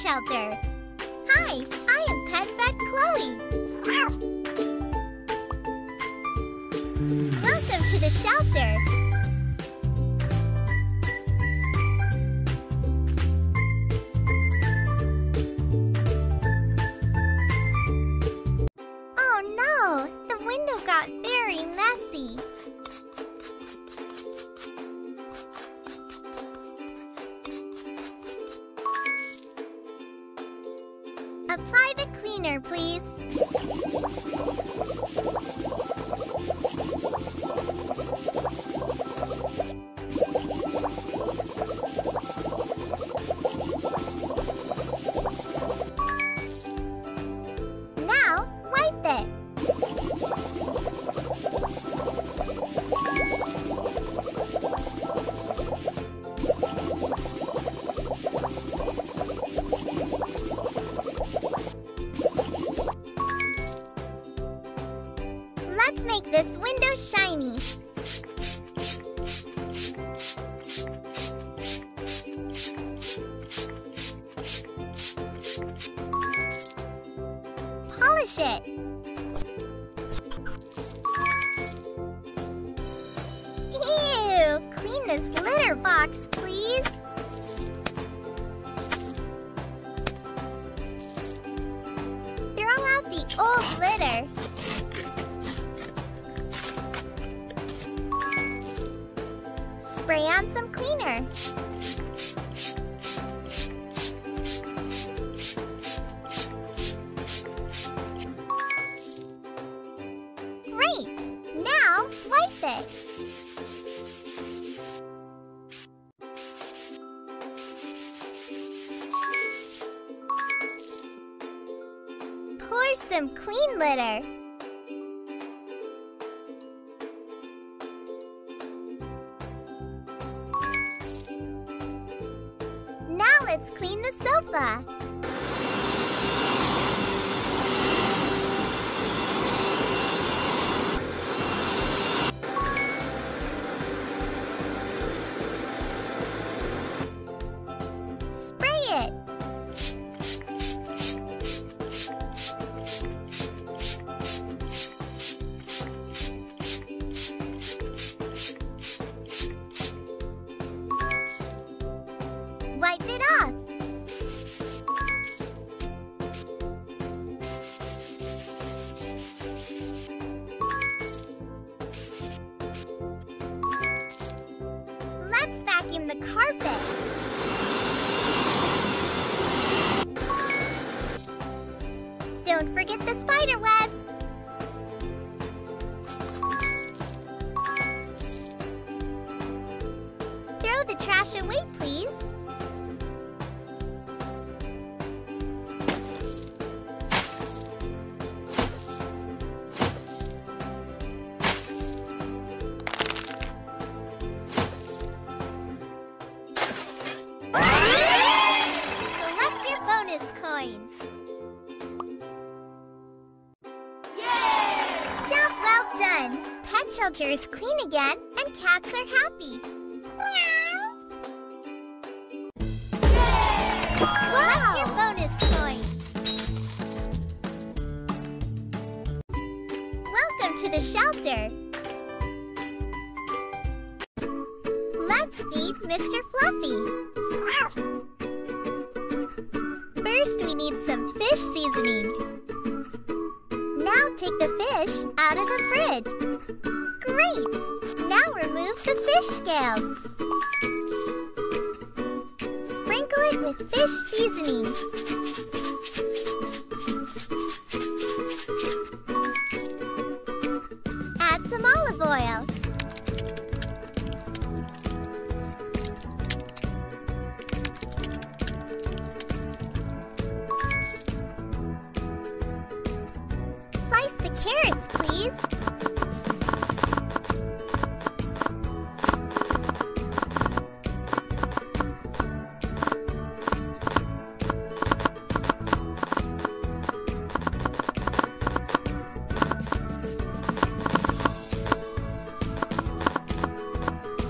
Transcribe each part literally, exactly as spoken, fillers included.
shelter. Hi, I am Pet Vet Chloe. Welcome to the shelter. Oh no, the window got very messy. Apply the cleaner, please. Now, wipe it. Let's make this window shiny. Polish it. Ew! Clean this litter box, please. Throw out the old litter. Spray on some cleaner. Great! Now, wipe it. Pour some clean litter. Now let's clean the sofa. Spray it. Wipe it off. Let's vacuum the carpet. Don't forget the spider webs. Throw the trash away, please. Collect your bonus coins. Yay! Job well done. Pet shelter is clean again and cats are happy. Meow. Collect your bonus coins. Welcome to the shelter. Let's feed Mister Fluffy. First, we need some fish seasoning. Now take the fish out of the fridge. Great! Now remove the fish scales. Sprinkle it with fish seasoning. Add some olive oil. Slice the carrots, please.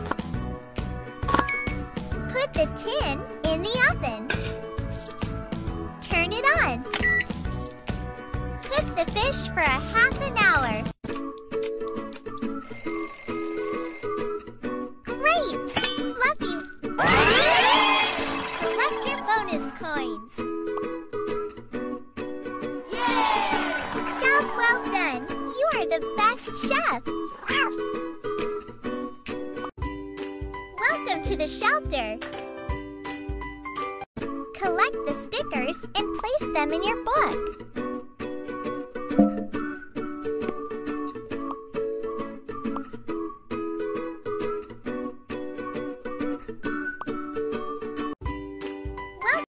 Put the tin in the oven. for a half an hour. Great! Fluffy! Collect your bonus coins. Yay! Job well done. You are the best chef. Welcome to the shelter. Collect the stickers and place them in your book.